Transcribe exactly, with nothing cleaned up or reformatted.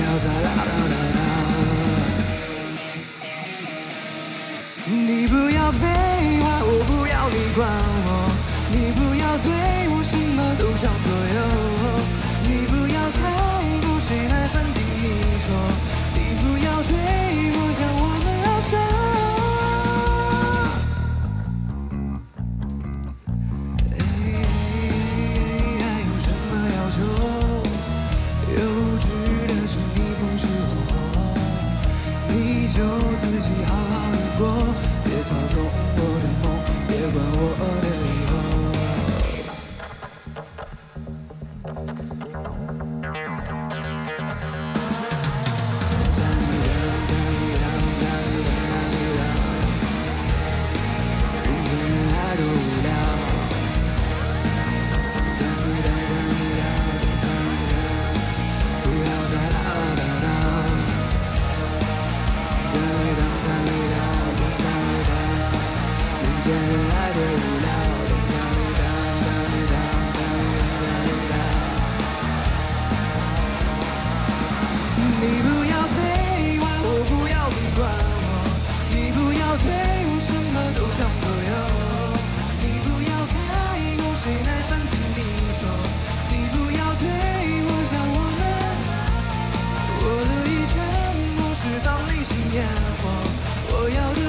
要再啦啦啦啦。你不要废话，我不要你管我，你不要对我什么都想左右，你不要太过谁来分听你说，你不要对我讲我们要说。就自己好好的过，别操纵我的梦，别管我的以后。人见人爱多无聊。不要再啦啦啦啦。人见人爱多无聊，你不要废话，我不要你管我，你不要对我什么都想左右，你不要太过谁来分听你说，你不要对我讲我们，我乐意沉默释放内心烟火，我要的。